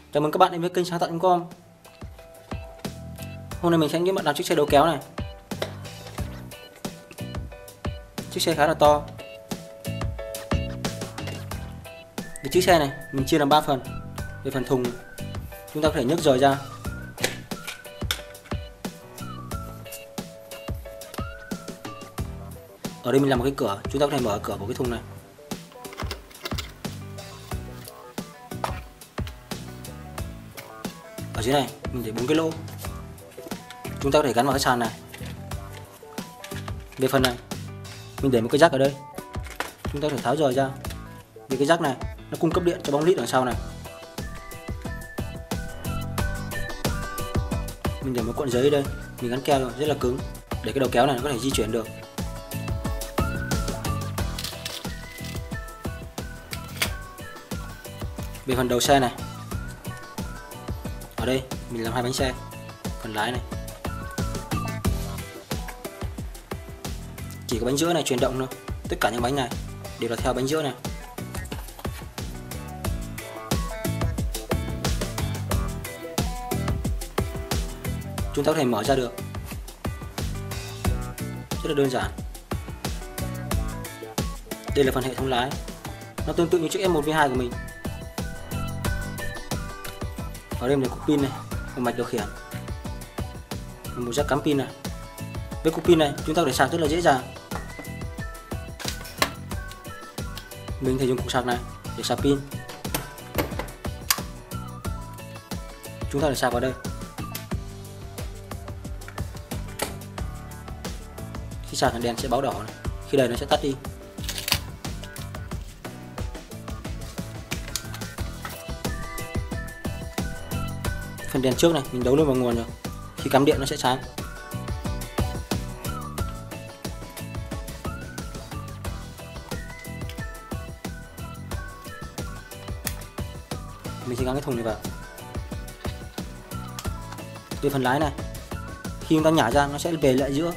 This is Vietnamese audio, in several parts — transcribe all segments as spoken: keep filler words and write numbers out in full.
Chào mừng các bạn đến với kênh sáng tạo chấm com. Hôm nay mình sẽ hướng dẫn bạn làm chiếc xe đầu kéo này. Chiếc xe khá là to. Về chiếc xe này mình chia làm ba phần. Về phần thùng chúng ta có thể nhấc rời ra. Ở đây mình làm một cái cửa, chúng ta có thể mở cửa của cái thùng này. Ở dưới này mình để bốn cái lỗ, chúng ta có thể gắn vào cái sàn này. Về phần này mình để một cái jack ở đây, chúng ta có thể tháo rời ra. Vì cái jack này nó cung cấp điện cho bóng lít đằng sau này. Mình để một cuộn giấy ở đây, mình gắn keo rất là cứng để cái đầu kéo này nó có thể di chuyển được. Về phần đầu xe này, ở đây mình làm hai bánh xe, phần lái này chỉ có bánh giữa này chuyển động thôi, tất cả những bánh này đều là theo bánh giữa này. Chúng ta có thể mở ra được rất là đơn giản. Đây là phần hệ thống lái, nó tương tự như chiếc F một V hai của mình. Ở đây là cục pin này, một mạch điều khiển, một jack cắm pin này. Với cục pin này chúng ta có thể sạc rất là dễ dàng. Mình thể dùng cục sạc này để sạc pin. Chúng ta có thể sạc vào đây. Khi sạc đèn sẽ báo đỏ này, khi đầy nó sẽ tắt đi. Phần đèn trước này mình đấu lên vào nguồn rồi, khi cắm điện nó sẽ sáng. Mình sẽ gắn cái thùng này vào. Về phần lái này, khi chúng ta nhả ra nó sẽ về lại giữa.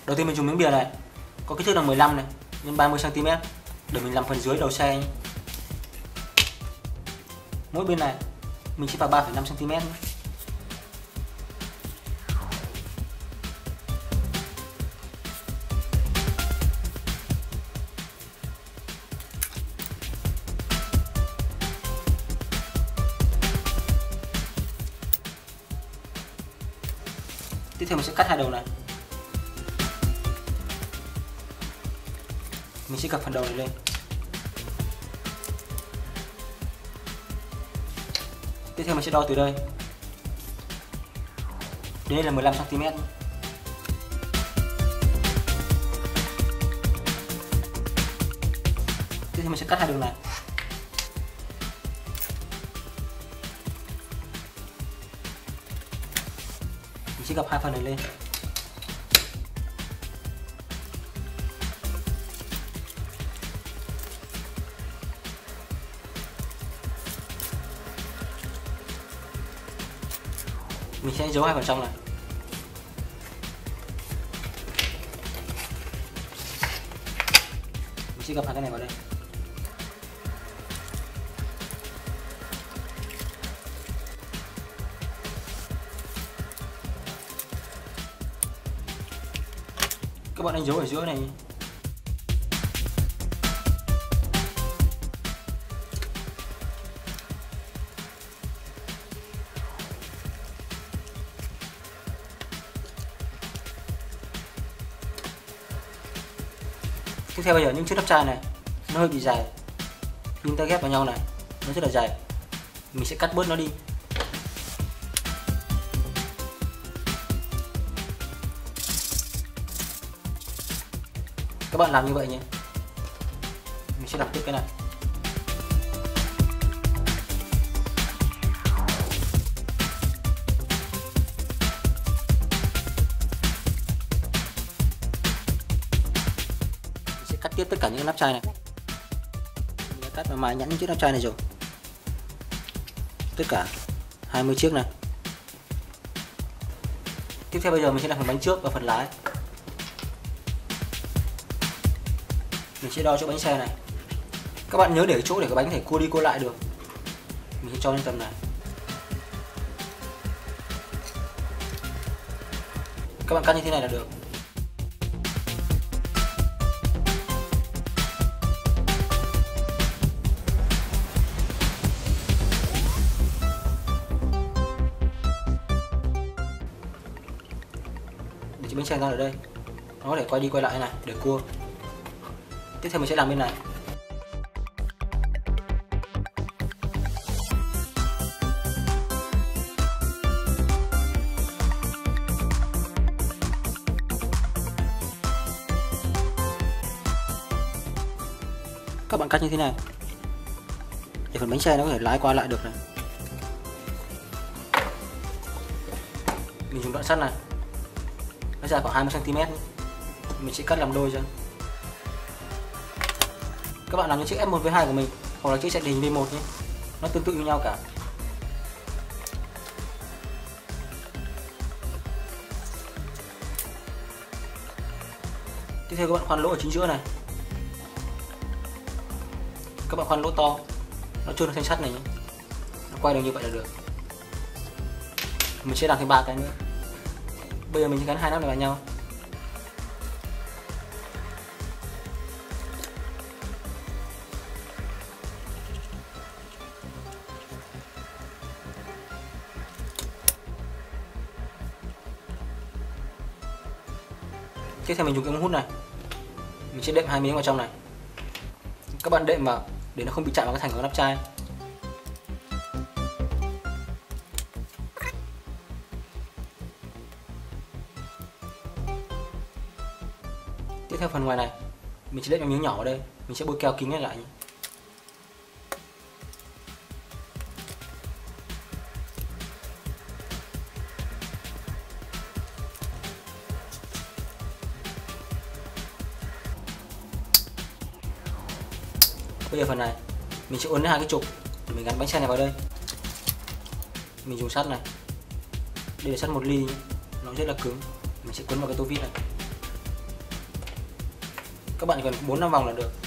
Đầu tiên mình dùng miếng bìa này có kích thước là mười lăm này nhân ba mươi xăng ti mét để mình làm phần dưới đầu xe nhé. Mỗi bên này mình sẽ vào ba phẩy năm xăng ti mét. Tiếp theo mình sẽ cắt hai đầu này. Mình sẽ gập phần đầu này lên. Tiếp theo mình sẽ đo từ đây đến đây là mười lăm xăng ti mét. Tiếp theo mình sẽ cắt hai đường này. Mình sẽ gập hai phần này lên. Mình sẽ giấu hai phần trong này. Mình sẽ gập hai cái này vào đây. Các bạn đánh dấu ở giữa này. Tiếp theo bây giờ những chiếc nắp chai này nó hơi bị dài, khi chúng ta ghép vào nhau này nó rất là dài, mình sẽ cắt bớt nó đi. Các bạn làm như vậy nhé. Mình sẽ làm tiếp cái này. Cắt tiếp tất cả những nắp chai này. Mình đã cắt và mài nhẵn những chiếc nắp chai này rồi. Tất cả hai mươi chiếc này. Tiếp theo bây giờ mình sẽ làm phần bánh trước và phần lái. Mình sẽ đo chỗ bánh xe này. Các bạn nhớ để chỗ để cái bánh có thể cua đi cua lại được. Mình sẽ cho lên tầm này. Các bạn cắt như thế này là được. Để chiếc bánh xe ra ở đây, nó có thể quay đi quay lại này để cua. Tiếp theo mình sẽ làm bên này. Các bạn cắt như thế này để phần bánh xe nó có thể lái qua lại được này. Mình dùng đoạn sắt này, nó dài khoảng hai mươi xăng ti mét, mình sẽ cắt làm đôi ra. Các bạn làm những chiếc F một V hai của mình hoặc là chiếc xe đình V một nhé, nó tương tự như nhau cả. Tiếp theo các bạn khoan lỗ ở chính giữa này. Các bạn khoan lỗ to, nó chôn vào thanh sắt này nhé, nó quay được như vậy là được. Mình sẽ làm thêm ba cái nữa. Bây giờ mình sẽ gắn hai nắp này vào nhau. Tiếp theo mình dùng cái ống hút này, mình sẽ đệm hai miếng vào trong này. Các bạn đệm vào để nó không bị chạm vào cái thành của nắp chai. Tiếp theo phần ngoài này, mình sẽ đệm một miếng nhỏ vào đây, mình sẽ bôi keo kín lại nhé. Bây giờ phần này mình sẽ uốn hai cái trục để mình gắn bánh xe này vào đây. Mình dùng sắt này, đây là sắt một ly, nó rất là cứng, mình sẽ quấn vào cái tô vít này. Các bạn chỉ cần bốn năm vòng là được.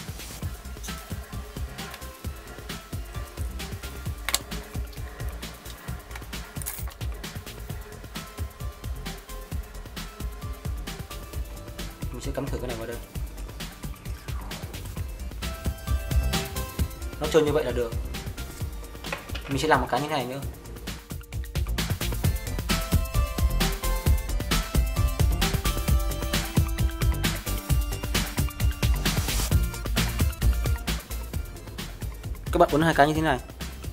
Mình sẽ cắm thử cái này vào đây. Nó trơn như vậy là được. Mình sẽ làm một cái như thế này nữa. Các bạn uốn hai cái như thế này.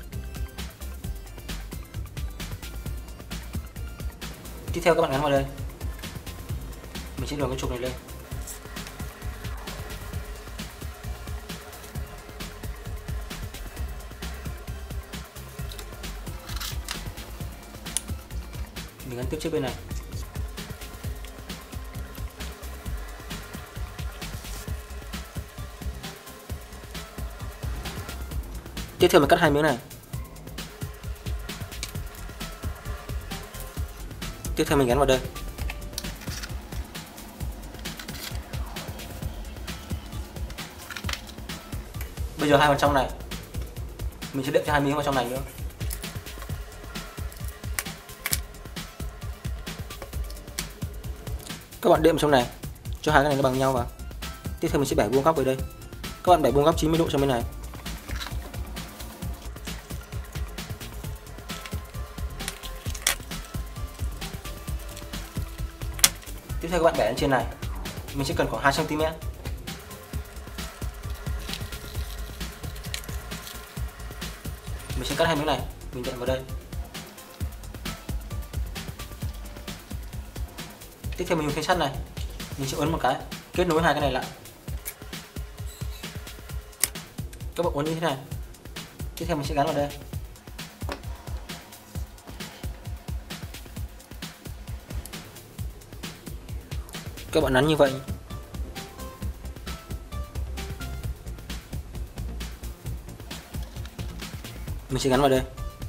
Tiếp theo các bạn gắn vào đây. Mình sẽ luồn cái trục này lên. Mình gắn tiếp chiếc bên này. Tiếp theo mình cắt hai miếng này. Tiếp theo mình gắn vào đây. Bây giờ hai phần trong này mình sẽ đệm cho hai miếng vào trong này nữa. Các bạn đệm trong này cho hai cái này nó bằng nhau vào. Tiếp theo mình sẽ bẻ vuông góc về đây. Các bạn bẻ vuông góc chín mươi độ sang bên này. Tiếp theo các bạn bẻ lên trên này. Mình sẽ cần khoảng hai xăng ti mét. Mình sẽ cắt hai miếng này, mình đệm vào đây. Tiếp theo mình dùng thanh sắt này, mình sẽ uốn một cái, kết nối hai cái này lại. Các bạn uốn như thế này. Tiếp theo mình sẽ gắn vào đây. Các bạn nắn như vậy. Mình sẽ gắn vào đây.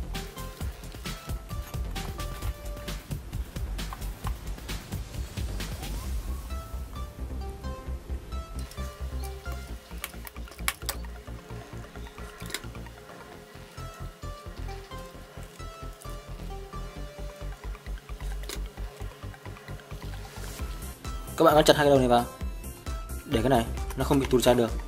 Các bạn gắn chặt hai cái đầu này vào để cái này nó không bị tụt ra được.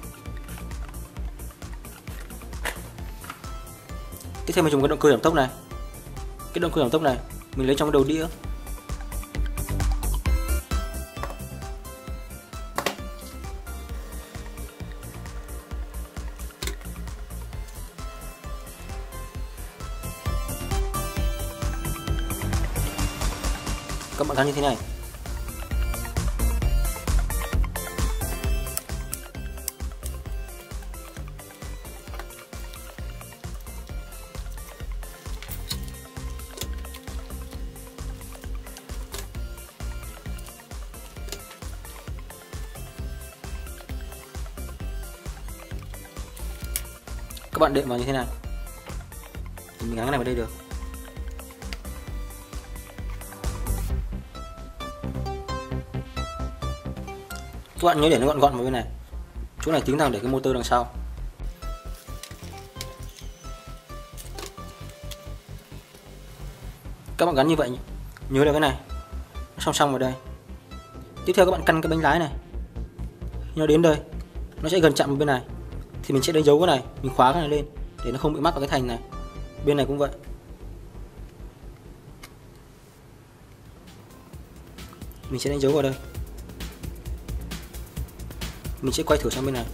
Tiếp theo mình dùng cái động cơ giảm tốc này. Cái động cơ giảm tốc này mình lấy trong cái đầu đĩa. Các bạn gắn như thế này. Các bạn đệm vào như thế này. Mình gắn cái này vào đây được. Các bạn nhớ để nó gọn gọn vào bên này. Chỗ này tính thẳng để cái motor đằng sau. Các bạn gắn như vậy, nhớ là cái này nó song song vào đây. Tiếp theo các bạn căn cái bánh lái này. Khi nó đến đây, nó sẽ gần chạm vào bên này. Thì mình sẽ đánh dấu cái này, mình khóa cái này lên để nó không bị mắc vào cái thành này. Bên này cũng vậy. Mình sẽ đánh dấu vào đây. Mình sẽ quay thử sang bên này.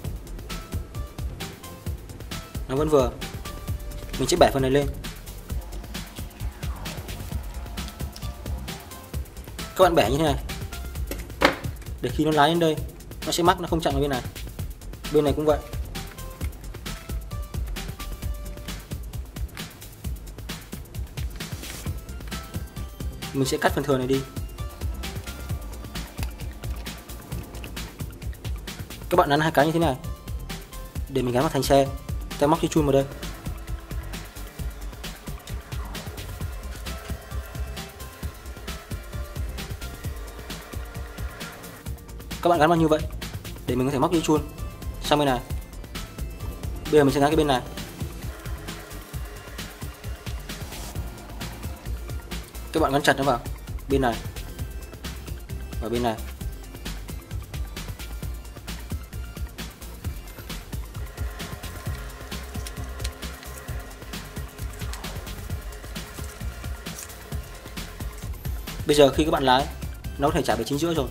Nó vẫn vừa. Mình sẽ bẻ phần này lên. Các bạn bẻ như thế này. Để khi nó lái đến đây, nó sẽ mắc, nó không chạm vào bên này. Bên này cũng vậy. Mình sẽ cắt phần thừa này đi. Các bạn nắn hai cái như thế này để mình gắn vào thành xe. Ta móc cái chun vào đây. Các bạn gắn vào như vậy. để mình có thể móc dây chun sang bên này. Bây giờ mình sẽ gắn cái bên này. Các bạn gắn chặt nó vào bên này và bên này. Bây giờ khi các bạn lái, nó có thể trả về chính giữa rồi.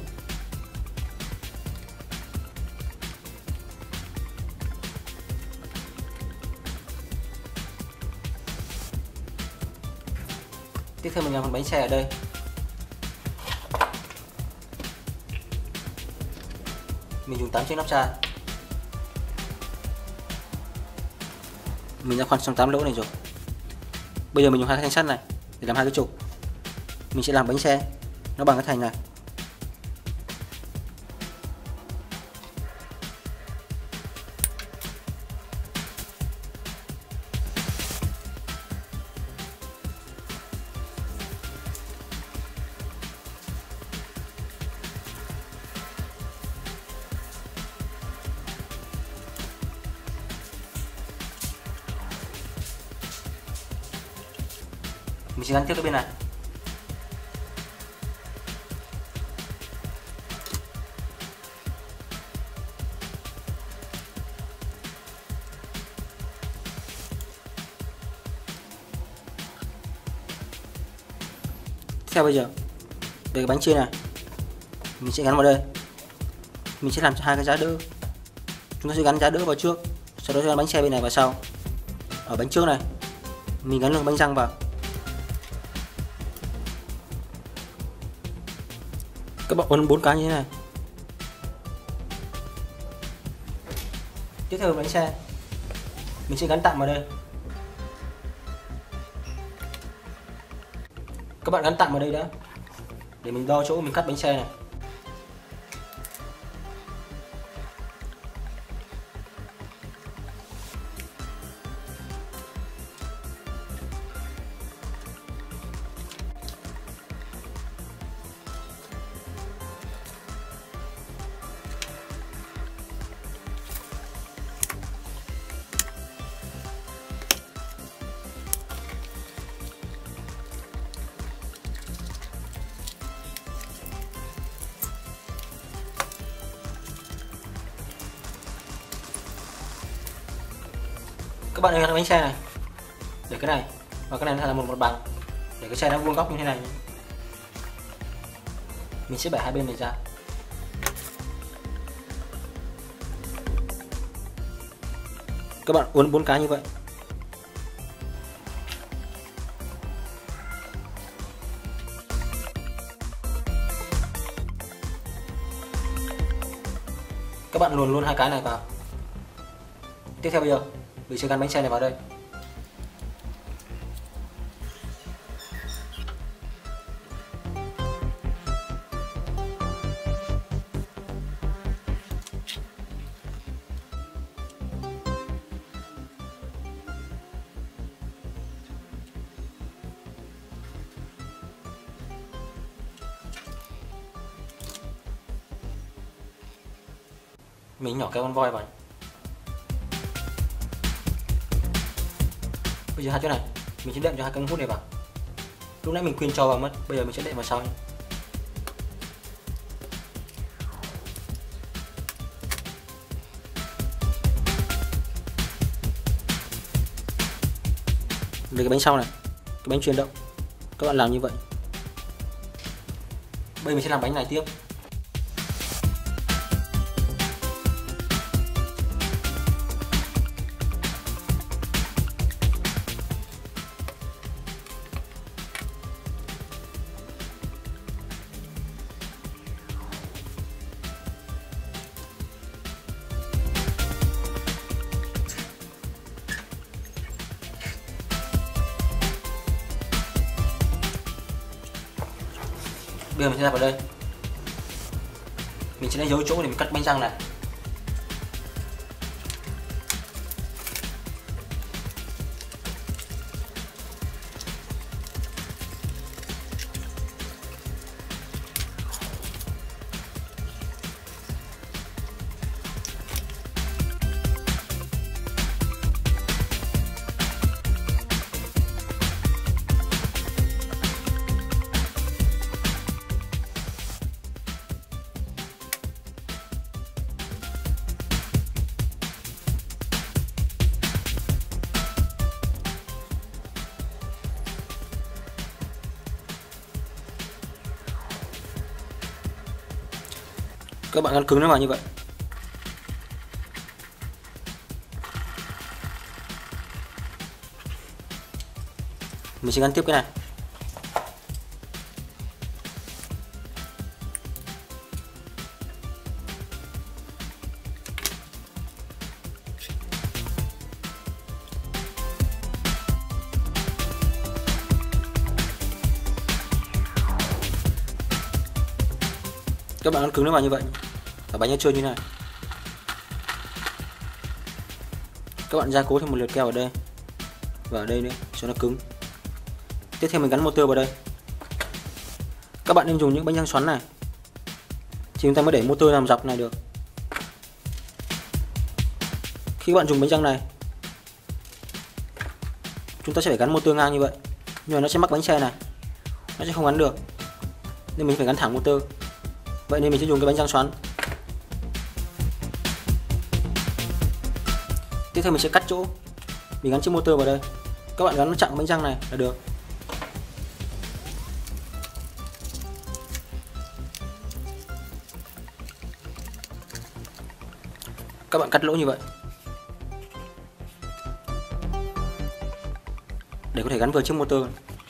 Tiếp theo mình làm phần bánh xe ở đây. Mình dùng tám chiếc nắp cha. Mình đã khoan xong tám lỗ này rồi. Bây giờ mình dùng hai cái thanh sắt này để làm hai cái trục. Mình sẽ làm bánh xe nó bằng cái thành này. Mình sẽ gắn tiếp cái bên này. Theo bây giờ về cái bánh chia này mình sẽ gắn vào đây. Mình sẽ làm cho hai cái giá đỡ. Chúng ta sẽ gắn giá đỡ vào trước, sau đó sẽ gắn bánh xe bên này vào sau. Ở bánh trước này mình gắn lưng bánh răng vào. Các bạn uốn bốn cái như thế này. Tiếp theo bánh xe mình sẽ gắn tạm vào đây. Các bạn gắn tạm vào đây đã, để mình đo chỗ mình cắt bánh xe này. Các bạn gắn bánh xe này, để cái này và cái này là một mặt bằng, để cái xe nó vuông góc như thế này. Mình sẽ bẻ hai bên này ra. Các bạn uốn bốn cái như vậy. Các bạn luồn luôn hai cái này vào. Tiếp theo bây giờ mình sẽ gắn bánh xe này vào đây. Mình nhỏ cái con voi vào. Bây giờ hai chỗ này mình sẽ đệm cho hai cái hút này vào. Lúc nãy mình quên cho vào mất, bây giờ mình sẽ đệm vào sau nhé. Về cái bánh sau này, cái bánh chuyển động, các bạn làm như vậy. Bây giờ mình sẽ làm bánh này tiếp. Bây giờ mình sẽ đặt vào đây. Mình sẽ đánh dấu chỗ để mình cắt bánh răng này. Các bạn gắn cứng nó vào như vậy. Mình sẽ gắn tiếp cái này. Các bạn gắn cứng nó vào như vậy. Cả bánh nó trơn như này. Các bạn gia cố thêm một lượt keo ở đây và ở đây nữa cho nó cứng. Tiếp theo mình gắn motor vào đây. Các bạn nên dùng những bánh răng xoắn này thì chúng ta mới đẩy motor nằm dọc này được. Khi các bạn dùng bánh răng này, chúng ta sẽ phải gắn motor ngang như vậy, nhưng mà nó sẽ mắc bánh xe này, nó sẽ không gắn được, nên mình phải gắn thẳng motor. Vậy nên mình sẽ dùng cái bánh răng xoắn. Tiếp theo mình sẽ cắt chỗ, mình gắn chiếc motor vào đây. Các bạn gắn nó chặn bánh răng này là được. Các bạn cắt lỗ như vậy để có thể gắn vừa chiếc motor.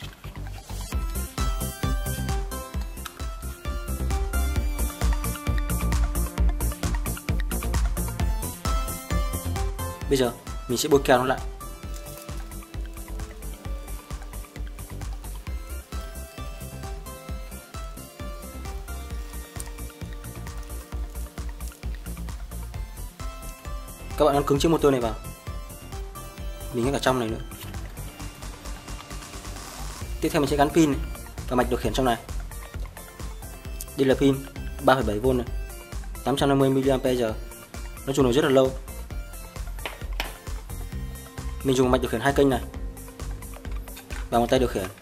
Bây giờ mình sẽ bôi keo nó lại. Các bạn gắn cứng chiếc motor này vào. Mình gắn cả trong này nữa. Tiếp theo mình sẽ gắn pin này và mạch điều khiển trong này. Đây là pin ba phẩy bảy vôn này, tám trăm năm mươi mi-li-am-pe-giờ. Nó dùng được rất là lâu. Mình dùng mạch điều khiển hai kênh này và một tay điều khiển.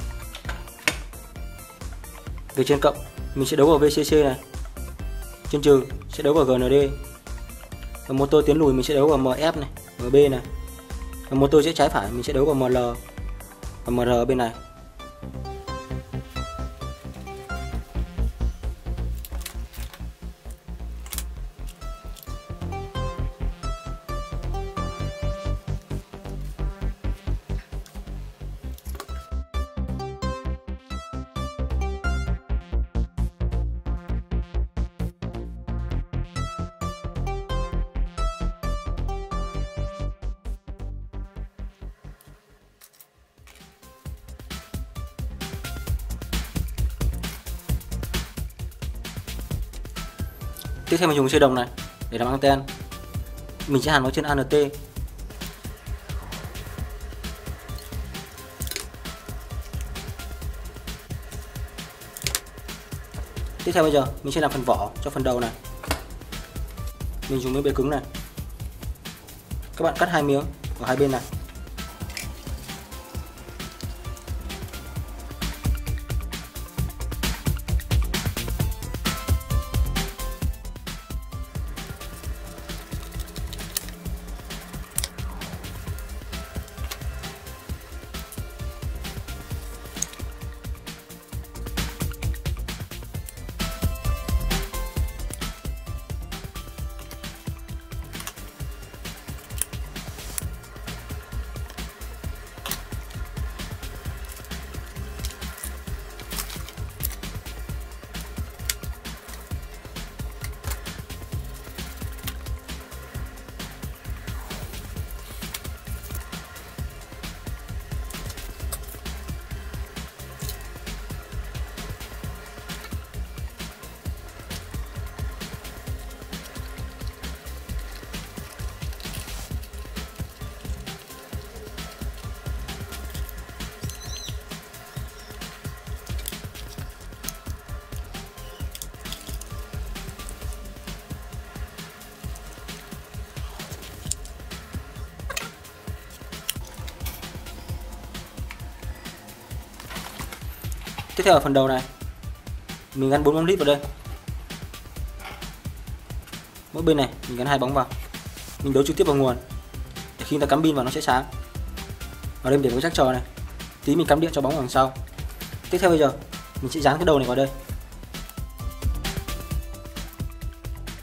Về trên cộng mình sẽ đấu vào vê xê xê này, trên trừ sẽ đấu vào giê en đê, và motor tiến lùi mình sẽ đấu vào em ép này, em bê này, và motor sẽ trái phải mình sẽ đấu vào em lờ và em rờ bên này. Tiếp theo mình dùng dây đồng này để làm anten. Mình sẽ hàn nó trên a en tê. Tiếp theo bây giờ mình sẽ làm phần vỏ cho phần đầu này. Mình dùng miếng bê cứng này. Các bạn cắt hai miếng ở hai bên này. Tiếp theo ở phần đầu này mình gắn bốn bóng lít vào đây. Mỗi bên này mình gắn hai bóng vào. Mình đấu trực tiếp vào nguồn để khi ta cắm pin vào nó sẽ sáng. Ở đây mình để một chắc trò này. Tí mình cắm điện cho bóng ở đằng sau. Tiếp theo bây giờ mình sẽ dán cái đầu này vào đây.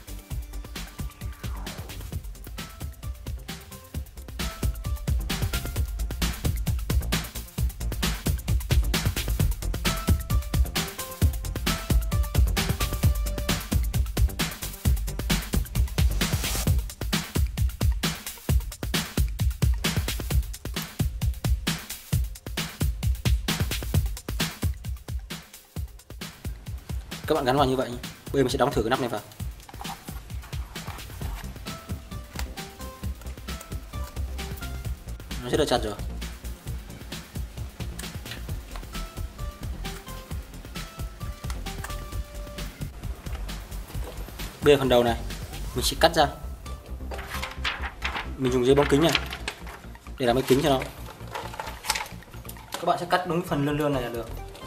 Các bạn gắn vào như vậy. Bây giờ mình sẽ đóng thử cái nắp này vào. Nó rất là chặt rồi. Bây giờ phần đầu này mình sẽ cắt ra. Mình dùng giấy bóng kính này để làm cái kính cho nó. Các bạn sẽ cắt đúng phần lươn lươn này là được.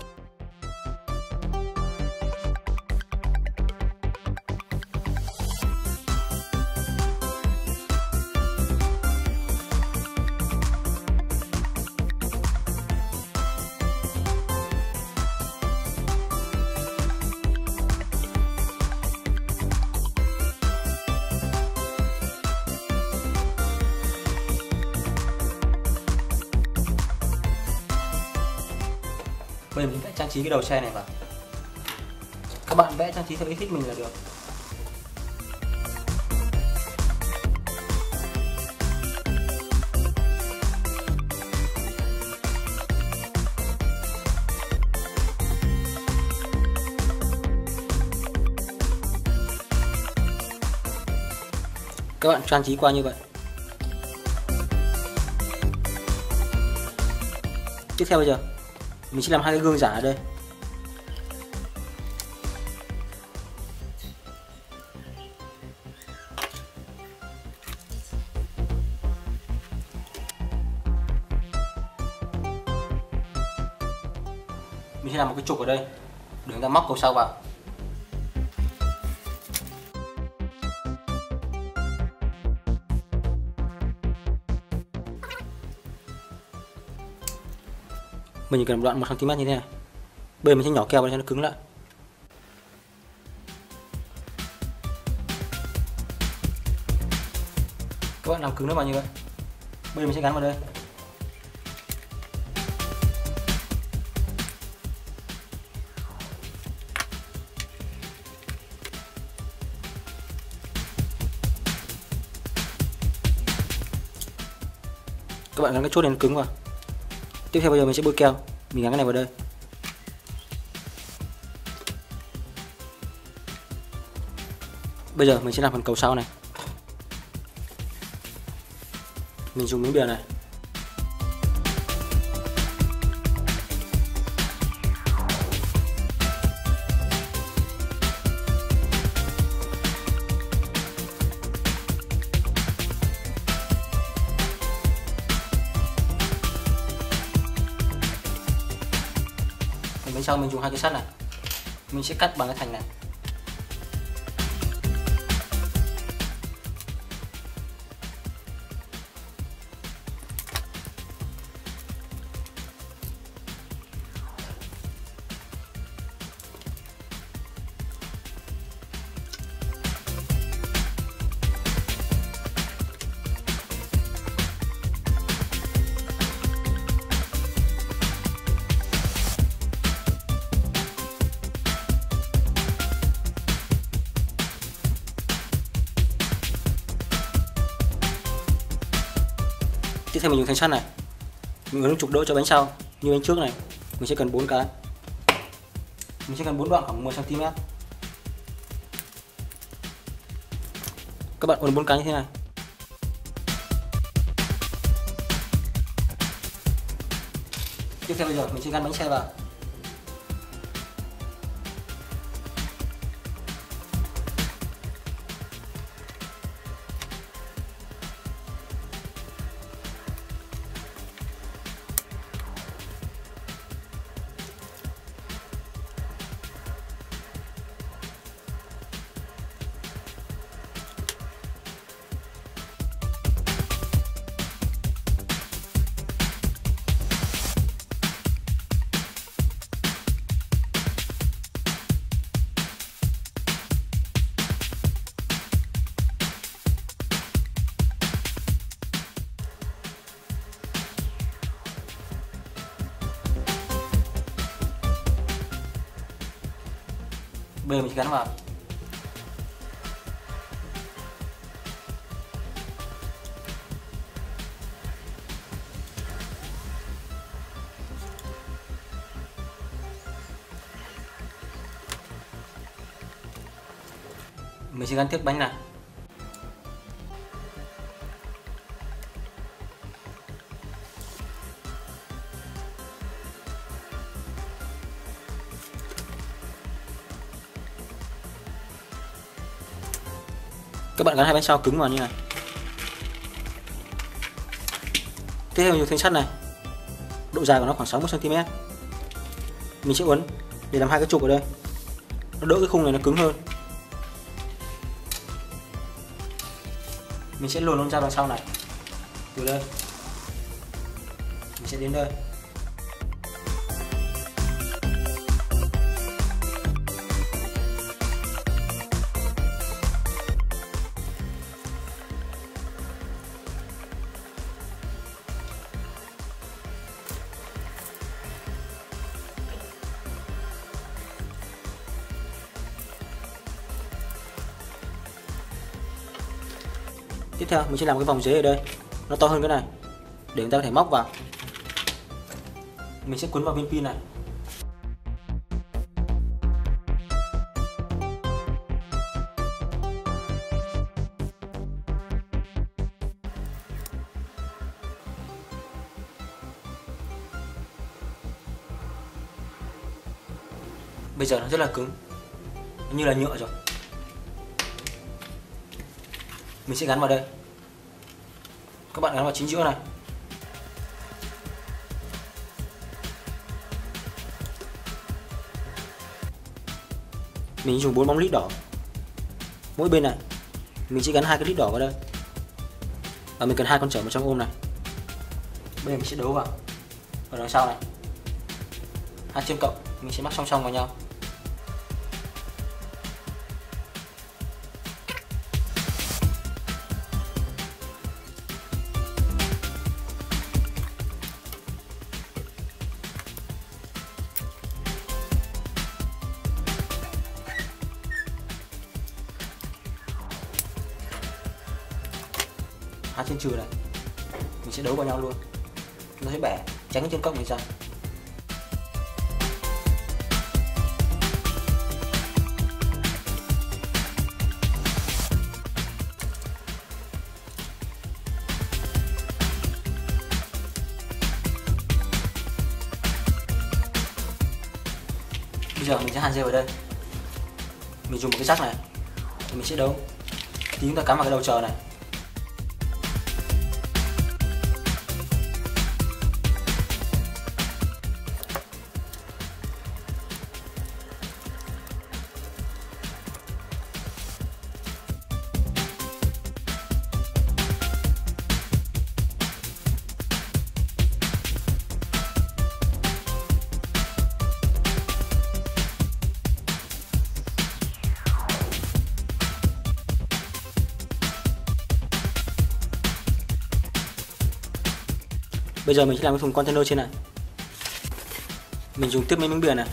Bây giờ mình vẽ trang trí cái đầu xe này vào. Các bạn vẽ trang trí theo ý thích mình là được. Các bạn trang trí qua như vậy. Tiếp theo bây giờ mình sẽ làm hai cái gương giả ở đây. Mình sẽ làm một cái trục ở đây để chúng ta móc cầu sau vào. Mình chỉ cần một đoạn một xăng-ti-mét như thế này. Bây giờ mình sẽ nhỏ keo vào cho nó cứng lại. Các bạn làm cứng nó vào như vậy. Bây giờ mình sẽ gắn vào đây. Các bạn gắn cái chốt này nó cứng vào. Tiếp theo bây giờ mình sẽ bôi keo. Mình gắn cái này vào đây. Bây giờ mình sẽ làm phần cầu sau này. Mình dùng miếng bìa này. Bên sau mình dùng hai cái sắt này. Mình sẽ cắt bằng cái thành này. Tiếp theo mình dùng thanh sắt này. Mình hướng trục đỡ cho bánh sau. Như bánh trước này, mình sẽ cần bốn cái. Mình sẽ cần bốn đoạn khoảng mười xăng-ti-mét. Các bạn uốn bốn cái như thế này. Tiếp theo bây giờ mình sẽ gắn bánh xe vào. Bây giờ mình sẽ gắn vào. Mình sẽ gắn tiếp bánh này. Các bạn gắn hai bánh sau cứng vào như này. Tiếp theo dùng thanh sắt này, độ dài của nó khoảng sáu mươi xăng ti mét. Mình sẽ uốn để làm hai cái trục ở đây, nó đỡ cái khung này nó cứng hơn. Mình sẽ luồn con dao đằng sau này, từ đây mình sẽ đến đây. Tiếp theo mình sẽ làm cái vòng dế ở đây, nó to hơn cái này để người ta có thể móc vào. Mình sẽ cuốn vào viên pin này. Bây giờ nó rất là cứng, nó như là nhựa rồi. Mình sẽ gắn vào đây. Các bạn gắn vào chính giữa này. Mình dùng bốn bóng lít đỏ. Mỗi bên này mình sẽ gắn hai cái lít đỏ vào đây. Và mình cần hai con chở vào trong ôm này. Bây giờ mình sẽ đấu vào ở đằng sau này. Hai chân cộng mình sẽ mắc song song vào nhau. Hai chân trừ này mình sẽ đấu vào nhau luôn, nó sẽ bẻ, tránh cái chân cộng này ra. Bây giờ mình sẽ hàn rêu ở đây. Mình dùng một cái rắc này thì mình sẽ đấu. Tí chúng ta cắm vào cái đầu chờ này. Bây giờ mình sẽ làm cái thùng container trên này. Mình dùng tiếp mấy miếng bìa này.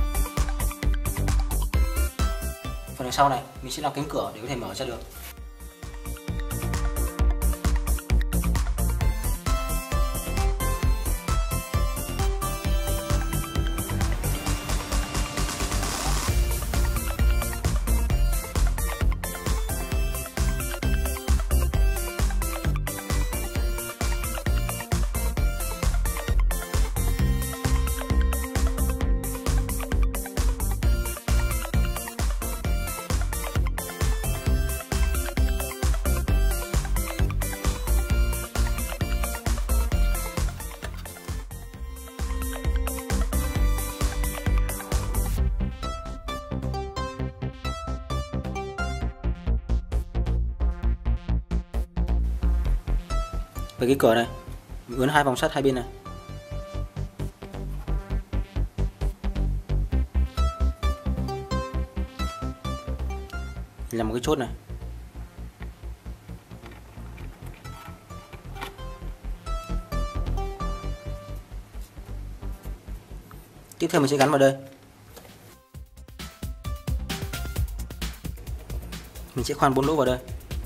Phần đằng sau này mình sẽ làm cánh cửa để có thể mở ra được. Với cái cửa này mình ướn hai vòng sắt hai bên này. Mình làm một cái chốt này. Tiếp theo mình sẽ gắn vào đây. Mình sẽ khoan bốn lỗ vào đây.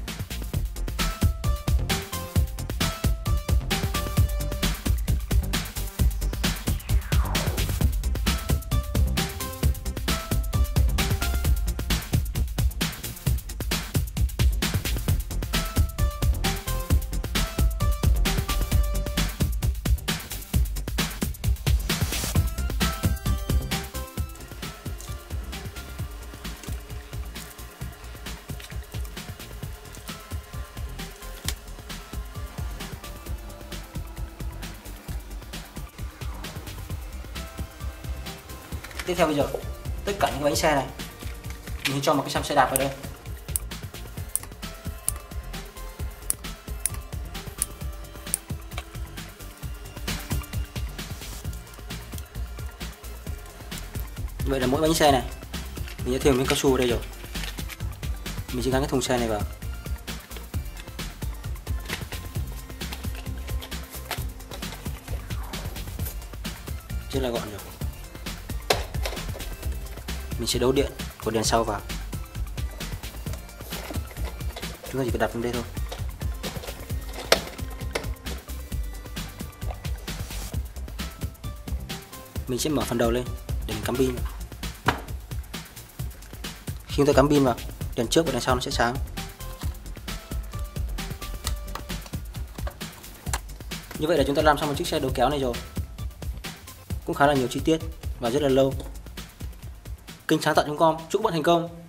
Tiếp theo bây giờ tất cả những cái bánh xe này mình cho một cái xăm xe đạp vào đây. Vậy là mỗi bánh xe này mình đã thêm miếng cao su vào đây rồi. Mình chỉ gắn cái thùng xe này vào. Rất là gọn rồi. Mình sẽ đấu điện của đèn sau vào. Chúng ta chỉ cần đặt lên đây thôi. Mình sẽ mở phần đầu lên để mình cắm pin. Khi chúng ta cắm pin vào, đèn trước và đèn sau nó sẽ sáng. Như vậy là chúng ta làm xong một chiếc xe đầu kéo này rồi. Cũng khá là nhiều chi tiết và rất là lâu. Kênh Sáng Tạo chấm com chúc các bạn thành công.